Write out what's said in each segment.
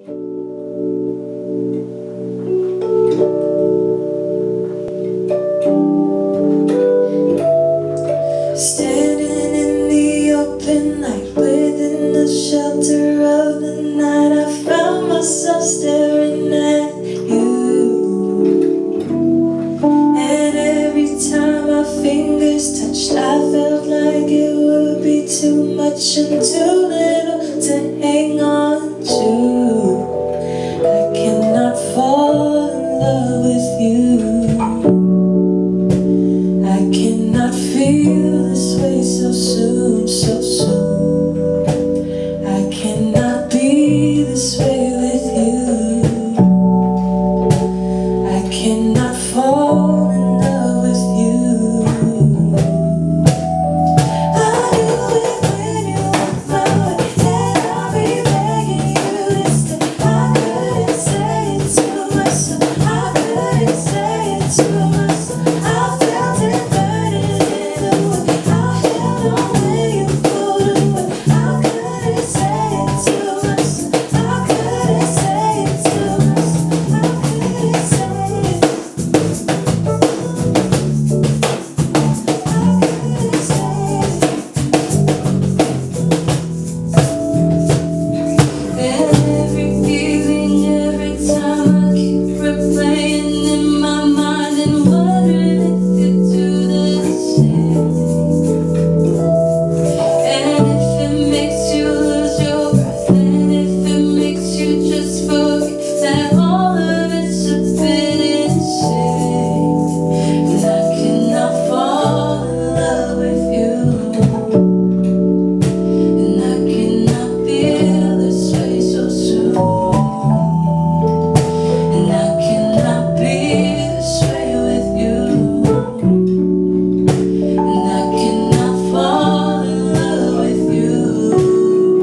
Standing in the open light, within the shelter of the night, I found myself staring at you. And every time my fingers touched, I felt like it would be too much and too little to hang on to. I cannot fall in love with you. I cannot feel this way so soon, so soon. I cannot be this way with you. I cannot fall in love with you. I knew it when you walked my way, and I'll be begging you to stay. I couldn't say it to myself, I couldn't say it to myself. I felt it burning in the way, I held on when you pulled away. I couldn't say it to myself, I couldn't say it to myself, I couldn't say it. Every feeling, every time I keep replaying in my mind and wondering if you do the same. And if it makes you lose your breath, and if it makes you just forget that all of it's a bit insane, then I cannot fall in love with you. And I cannot feel this way so soon. And I cannot be this way with you. And I cannot fall in love with you.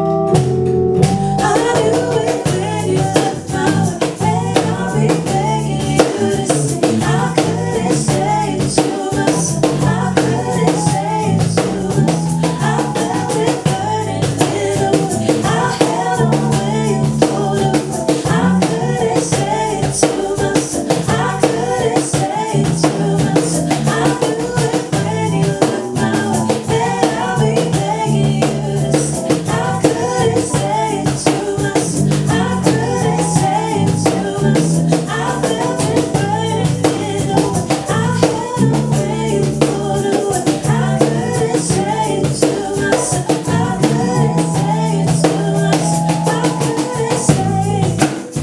I knew it when you left my way, and I'll be begging you to stay. I couldn't say it to myself, I couldn't say it to myself. I felt it burning in the way, I held on when you pulled away. I couldn't say it to myself, I couldn't say it to myself. I knew it when you looked my way, and I'll be begging you to stay. I couldn't say it to myself, I couldn't say it to myself. I felt it burning in the way, I held on when you pulled away. I couldn't say it to myself, I couldn't say it to myself. I couldn't say it.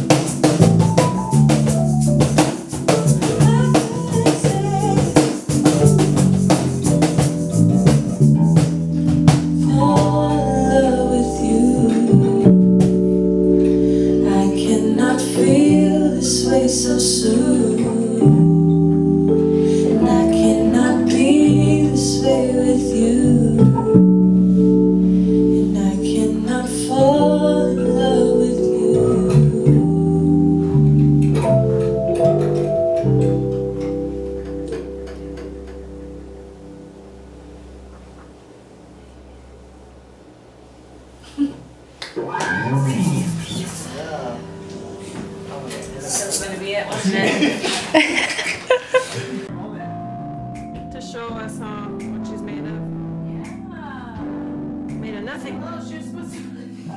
Fall in love with you. I cannot feel this way so soon. And I cannot be this way with you. And I cannot fall in love with you. That's gonna be it, wasn't it? To show us what she's made of. Yeah. Made of nothing. Oh, she was supposed to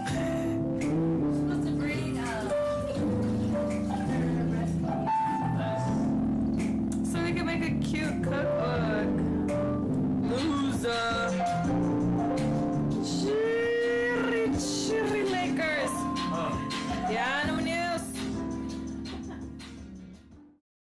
breed So we can make a cute cookbook.